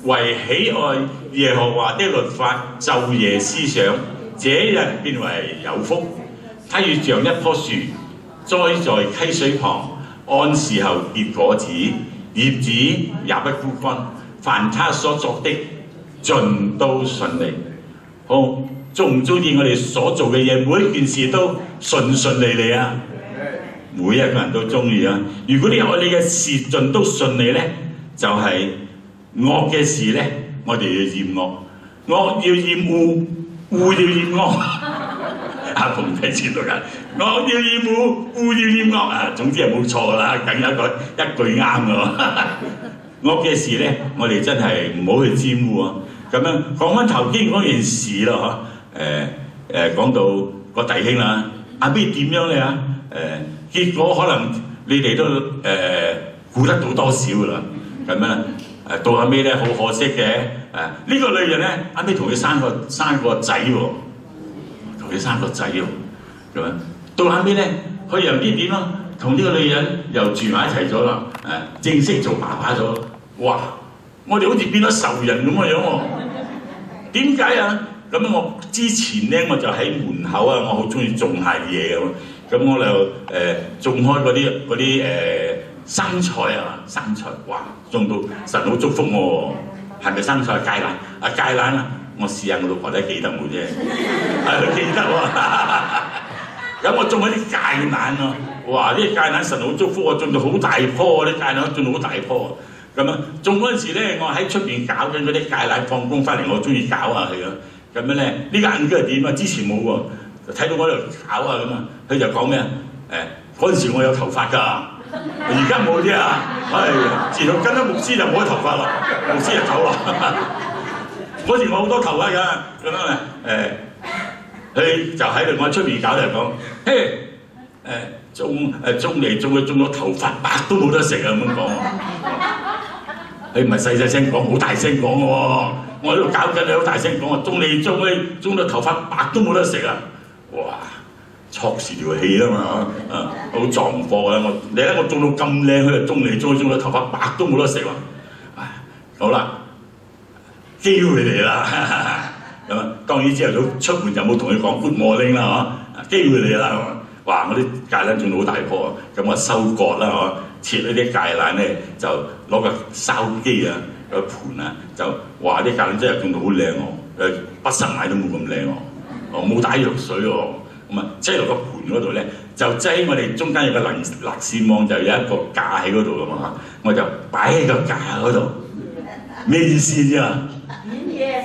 為喜愛耶和華的律法，晝夜思想，這人便為有福。他要像一棵樹，栽在溪水旁，按時候結果子，葉子也不枯乾。凡他所作的，盡都順利。好，中唔中意我哋所做嘅嘢，每一件事都順順利利啊？每一個人都中意啊！如果你嘅事盡都順利咧，就係惡嘅事咧，我哋要厭惡，惡要厭惡，惡要厭惡。阿馮仔知道㗎，惡要厭惡，惡要厭惡啊！總之係冇錯㗎啦，梗有一句啱㗎。惡嘅事咧，我哋真係唔好去沾污啊！咁樣講翻頭先嗰件事咯，講到個弟兄啦，阿 B 點樣咧啊？結果可能你哋都估得到多少㗎啦，咁樣到後尾咧好可惜嘅，呢個女人咧阿 B 同佢生個仔喎，同佢生個仔喎，咁樣到後尾咧佢又唔知點咯，同呢個女人又住埋一齊咗啦，正式做爸爸咗，哇！我哋好似變咗仇人咁嘅樣喎，點解啊？咁我之前咧我就喺門口啊，我好中意種下嘢咁我就種開嗰啲生菜啊，生菜哇，種到神好祝福我喎，係咪生菜芥蘭？啊芥蘭啊，我試下我老婆都記得冇啫，係佢記得喎。咁我種嗰啲芥蘭咯，哇！啲芥蘭神好祝福我，種到好大棵啲芥蘭，種到好大棵。咁樣種嗰陣時咧，我喺出邊搞緊嗰啲芥蘭，放工翻嚟我中意搞下佢咯。咁樣咧，呢個眼鏡係點啊？之前冇喎，睇到我喺度搞下咁啊。佢就講咩啊？嗰陣時我有頭髮㗎，而家冇啫啊！自從跟咗牧師就冇咗頭髮啦，牧師就走啦。嗰時我好多頭髮㗎，咁樣佢就喺度我喺出邊搞就講，嘿種嚟種去種到頭髮白都冇得食啊！咁樣講。佢唔係細聲講，好大聲講嘅喎。我喺度搞緊，你好大聲講啊！種嚟種去，種到頭髮白都冇得食啊！哇！戳住條氣啊嘛，好撞貨啊！你睇我種到咁靚，佢就種嚟種去，種到頭髮白都冇得食喎！好啦，機會嚟啦！咁啊，當然之後早出門就冇同佢講 good morning 啦，嗬！機會嚟啦！哇！我啲芥蘭種到好大棵啊，咁我收割啦，嗬！切呢啲芥蘭咧，就攞個筲機啊，個盤啊，就哇啲芥蘭真係種到好靚喎，不塞奶都冇咁靚喎，冇打藥水喎，咁啊擠落個盤嗰度咧，就擠我哋中間有個勒線網，就有一個架喺嗰度㗎嘛，我就擺喺個架嗰度，咩意思啫？演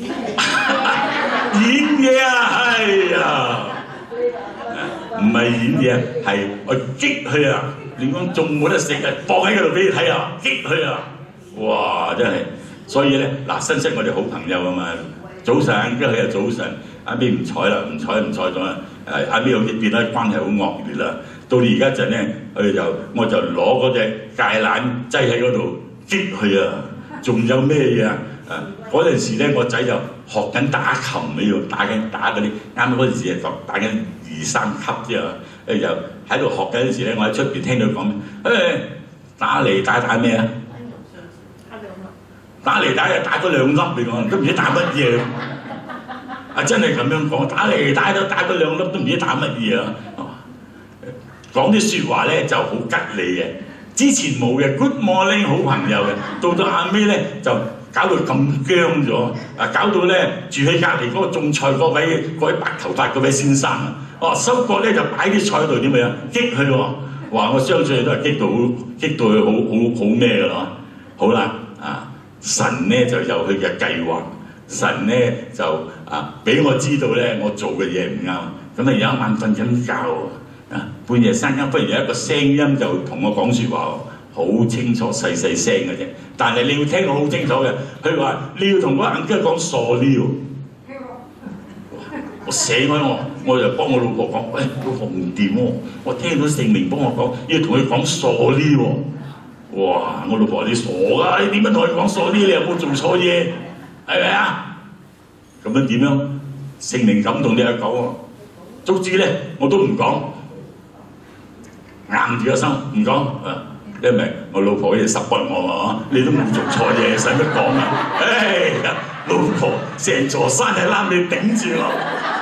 嘢啊！係啊，唔係演嘢，係我激佢啊！你講仲冇得食啊，放喺嗰度俾你睇啊，激佢啊！哇，真係，所以咧嗱，新識我哋好朋友啊嘛，早晨，跟住佢又早晨，阿 B 唔睬啦，唔睬咗啦，阿 B 好似變得關係好惡劣啦，到而家陣咧，我就攞嗰隻芥蘭擠喺嗰度激佢啊，仲有咩嘢啊？嗰陣時咧，我仔就學緊打琴喺度，打嗰啲，啱嗰陣時係打緊2、3級啫嘛，就喺度學緊嗰陣時咧，我喺出邊聽到講咩？打嚟打咩啊？打嚟打去打嗰2粒嚟講，都唔知打乜嘢。真係咁樣講，打嚟打去都打嗰2粒，都唔知打乜嘢啊！講啲説話咧就好吉利嘅，之前冇嘅 good morning 好朋友嘅，到到後尾咧就搞到咁僵咗，搞到咧住喺隔離嗰個種菜嗰位白頭髮嗰位先生啊，收割咧就擺啲菜喺度點樣激佢喎，話我相信都係激到佢好咩㗎啦，好啦神咧就有佢嘅計劃，神咧就俾我知道咧我做嘅嘢唔啱，咁有一晚瞓緊覺半夜3更忽然有一個聲音就同我講説話，好清楚細聲嘅啫，但係你要聽到好清楚嘅。佢話你要同嗰個眼鏡講 sorry 喎，我醒開我就幫我老婆講，喂，老婆唔掂喎，我聽到聖靈幫我講，要同佢講 sorry 喎。哇！我老婆話你傻㗎，你點樣同佢講 sorry？你有冇做錯嘢？係咪啊？咁樣點樣？聖靈感動你去講喎。總之咧，我都唔講，硬住個心唔講。 因為我老婆好似實屈我啊，你都冇做錯嘢，使乜講啊？哎呀，老婆成座山係攬你頂住我，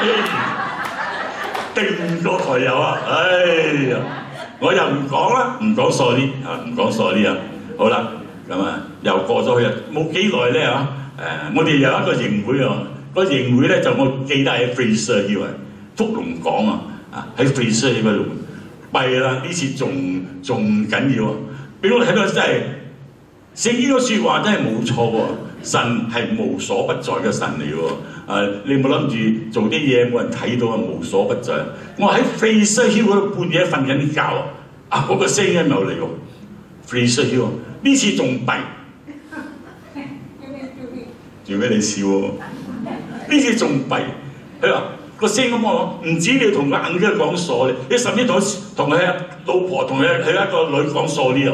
定個台友啊！哎呀，我又唔講啦，唔講 sorry 啊，唔講 sorry 啊。好啦，咁啊又過咗去啊，冇幾耐咧嚇。我哋有一個營會啊，個營會咧就我記得喺 Fraser Hill 啊，福隆港啊，喺 Fraser Hill 嗰度。弊啦！呢次仲緊要啊！俾我睇到真係聖經個説話真係冇錯喎，神係無所不在嘅神嚟喎。你冇諗住做啲嘢冇人睇到啊，無所不在。我喺 Fraser Hill 嗰度半夜瞓緊覺啊，嗰個聲音又嚟喎 ，Fraser Hill 呢次仲弊，做咩你笑喎？呢次仲弊，佢話。個聲咁我唔止你同個硬嘅講傻，你甚至同佢老婆同佢一個女講傻啲啊！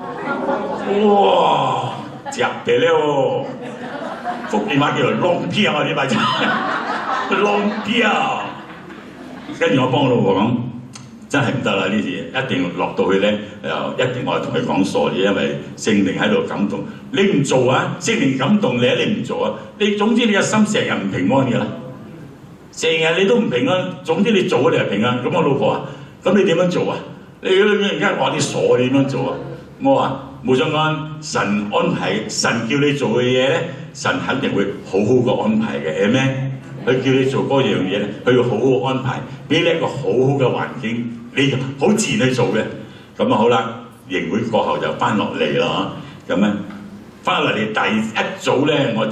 哇，夾嘅咧喎，福建話叫做浪飄啊！呢排浪飄。跟住我幫我老婆講，真係唔得啦！呢次一定落到去咧，一定我係同佢講傻啲，因為聖靈喺度感動。你唔做啊，聖靈感動你，你唔做啊，你總之你個心成日唔平安嘅啦。成日你都唔平安，總之你做咗你係平安。咁我老婆話：咁你點樣做啊？你而家話啲傻你點樣做啊？我話冇相干，神安排，神叫你做嘅嘢咧，神肯定會好好嘅安排嘅，係咩？佢叫你做嗰樣嘢咧，佢要好好安排，俾你一個好好嘅環境，你好自然去做嘅。咁啊好啦，營會過後就翻落嚟啦，咁咧翻落嚟第一早咧我就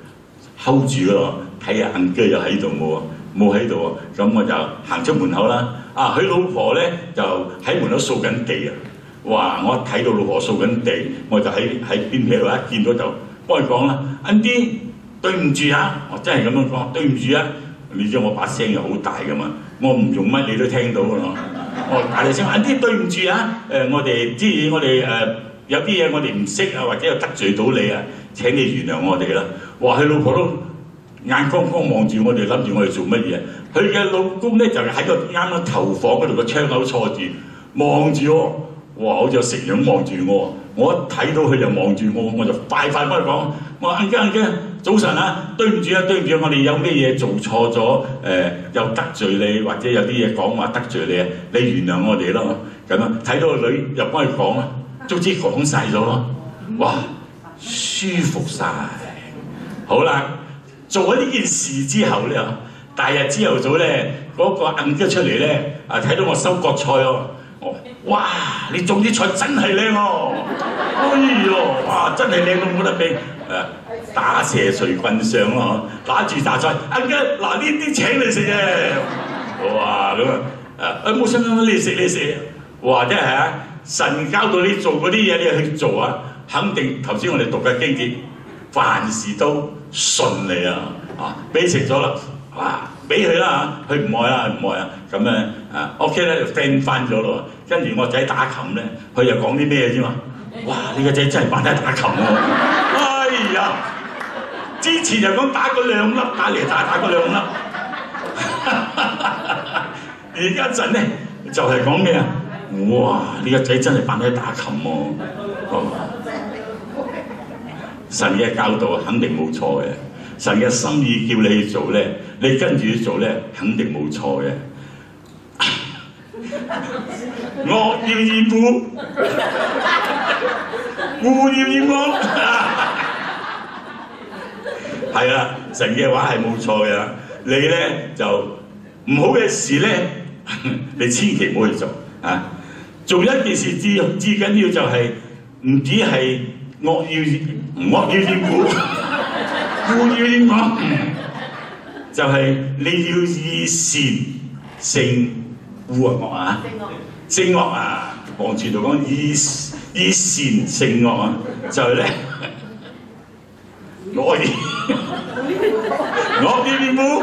hold 住咯。睇下硬機又喺度冇喺度喎，咁我就行出門口啦。佢老婆咧就喺門口掃緊地啊！哇！我睇到老婆掃緊地，我就喺邊皮度一見到就幫佢講啦，Auntie，對唔住啊！我真係咁樣講，對唔住啊！你知我把聲又好大噶嘛，我唔用乜你都聽到噶咯。我大聲 Auntie，對唔住啊！我哋有啲嘢我哋唔識啊，或者有得罪到你啊，請你原諒我哋啦。哇！佢老婆都〜眼光光望住我哋，諗住我哋做乜嘢？佢嘅老公咧就喺個啱啱頭房嗰度個窗口坐住，望住我，哇！好似成樣望住我。我一睇到佢就望住我，我就快幫佢講：我話Uncle，早晨啊，對唔住啊，對唔住，我哋有咩嘢做錯咗？又得罪你，或者有啲嘢講話得罪你啊，你原諒我哋咯。咁樣睇到個女又幫佢講啦，總之講晒咗咯。哇！舒服晒，好啦。做咗呢件事之後咧，第日朝頭早咧，嗰個Uncle出嚟咧，睇到我收割菜喎，哇！你種啲菜真係靚喎，哎呦，哇！真係靚到冇得比，打蛇隨棍上咯，打住榨菜，Uncle嗱呢啲請你食嘅，哇咁冇想到你食，哇！真係啊，神教到你做嗰啲嘢，你去做啊，肯定頭先我哋讀嘅經節，凡事都順利啊！俾食咗啦，哇！俾佢啦嚇，佢唔愛啊，咁咧OK 咧就 friend 翻咗咯。跟住我仔打琴咧，佢又講啲咩啫嘛？哇！你個仔真係扮得打琴喎！哎呀，之前又講打嗰兩粒，打嚟打嗰兩粒，而家陣咧就係講咩啊？哇！你個仔真係扮得打琴喎！神嘅教導肯定冇錯嘅，神嘅心意叫你去做咧，你跟住去做咧，肯定冇錯嘅。惡要厭惡，惡要厭惡，係啦，神嘅話係冇錯嘅。你咧就唔好嘅事咧，你千祈唔好去做啊！做一件事至緊要就係唔止係惡要厭惡，惡要厭惡，就係你要以善勝惡啊！勝惡啊！黃傳道講以善勝惡啊，就係咧惡要厭惡，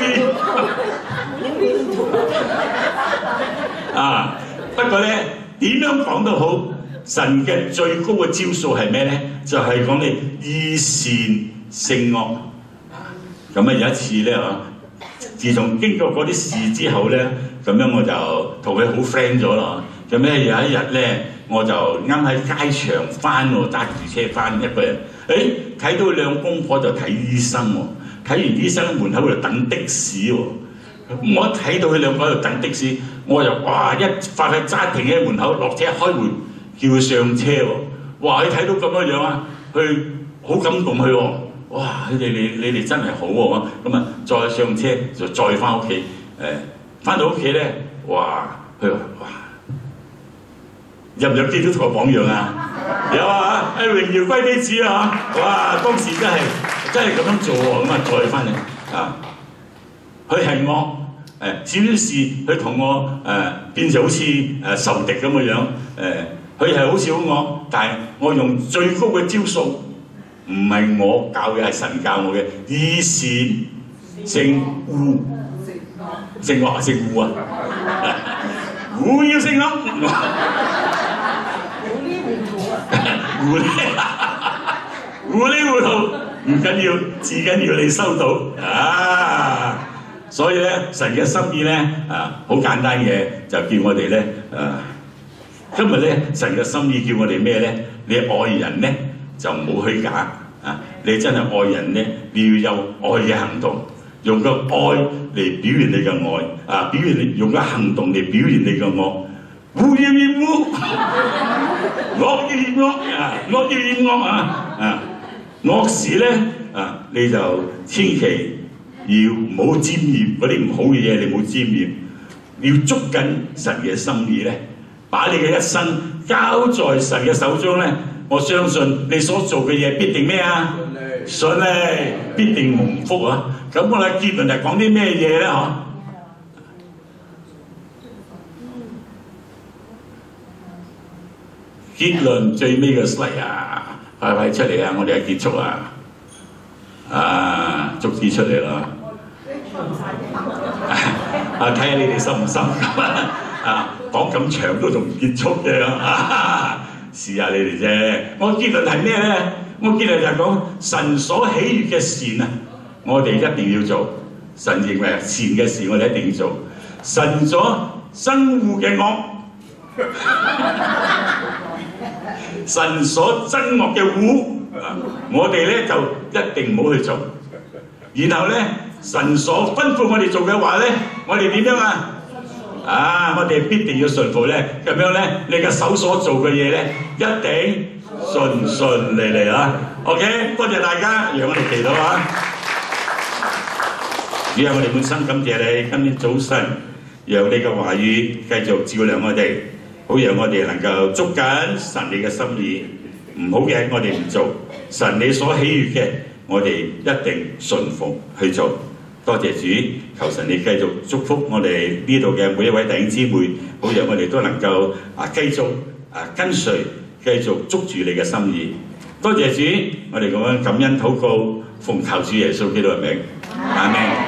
啊！不過咧點樣講都好。神嘅最高嘅招數係咩咧？就係講你以善勝惡。咁啊有一次咧自從經過嗰啲事之後咧，咁樣我就同佢好 friend 咗啦。咁咧有一日咧， 我就啱喺街場翻喎，揸住車翻一個人，睇到兩公婆就睇醫生喎，睇完醫生門口度等的士喎。我一睇到佢兩個喺度等的士，我就哇一快快揸停喺門口，落車開門叫佢上車喎。哇！你睇到咁樣樣啊，佢好感動佢喎。哇！你哋真係好喎，咁啊再上車就再翻屋企，翻到屋企咧，哇！佢話哇，入唔入基督徒嘅榜樣啊？有啊！榮耀歸俾主啊！哇！當時真係咁樣做喎，咁啊再翻嚟啊，佢係我少少事，佢同我變就好似仇敵咁嘅樣，佢係好少我，但係我用最高嘅招數。唔係我教嘅，係神教我嘅，以善勝惡，勝惡勝惡啊！惡要勝惡，糊裏糊塗唔緊要，至緊要你收到啊！所以咧，神嘅心意咧好簡單嘅，就叫我哋咧今日咧，神嘅心意叫我哋咩咧？你愛人咧？就唔好虛假啊！你真係愛人咧，你要有愛嘅行動，用個愛嚟表現你嘅愛啊！用個行動嚟表現你嘅惡，惡要厭惡，惡要厭惡啊！惡要厭惡啊！惡事咧你就千祈要唔好沾染嗰啲唔好嘅嘢，你唔好沾染，要捉緊神嘅心意咧，把你嘅一生交在神嘅手中咧。我相信你所做嘅嘢必定咩啊？順利，必定蒙福啊！咁我哋結論係講啲咩嘢咧？嗬？結論最尾嘅 slide 啊，快快出嚟啊！我哋係結束啊！逐字出嚟啦！睇下你哋深唔深講咁長都仲唔結束嘅試下你哋啫。我結論係咩咧？我結論就係講神所喜悅嘅善啊，我哋一定要做。神認為善嘅事，我哋一定要做。神所憎惡嘅惡，神所憎惡嘅惡，我哋咧就一定唔好去做。然後咧，神所吩咐我哋做嘅話咧，我哋點樣啊？我哋必定要順服咧，咁樣咧，你嘅手所做嘅嘢咧，一定順順利利啊 ！OK， 多謝大家，讓我哋祈禱啊！主啊，我哋滿心感謝你，今天早晨讓你嘅話語繼續照亮我哋，好讓我哋能夠捉緊神你嘅心意，唔好嘅我哋唔做，神你所喜悅嘅，我哋一定順服去做。多謝主，求神你繼續祝福我哋呢度嘅每一位弟兄姊妹，好讓我哋都能夠繼續跟隨，繼續捉住你嘅心意。多謝主，我哋咁樣感恩禱告，奉靠主耶穌基督嘅名，阿們。